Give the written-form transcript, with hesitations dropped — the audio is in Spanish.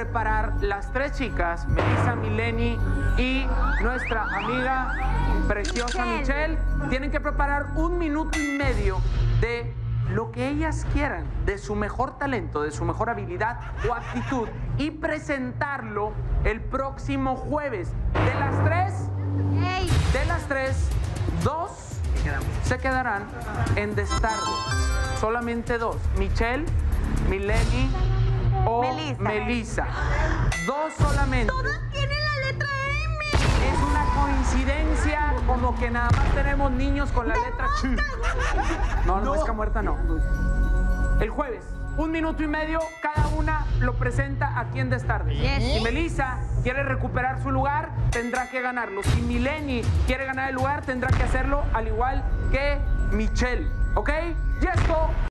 preparar las tres chicas, Melissa, Mileni y nuestra amiga preciosa Michelle. Tienen que preparar 1 minuto y medio de lo que ellas quieran, de su mejor talento, de su mejor habilidad o actitud, y presentarlo el próximo jueves. De las tres, 2 se quedarán en Stardust. Solamente 2. Michelle, Mileni o Melissa. 2 solamente. Todas tienen la letra M. Es una coincidencia, como que nada más tenemos niños con la letra Ch. No, mosca muerta no. El jueves, 1 minuto y medio, cada una lo presenta aquí en Stardust. Si Melissa quiere recuperar su lugar, tendrá que ganarlo. Si Mileni quiere ganar el lugar, tendrá que hacerlo al igual que Michelle. ¿Ok? Y esto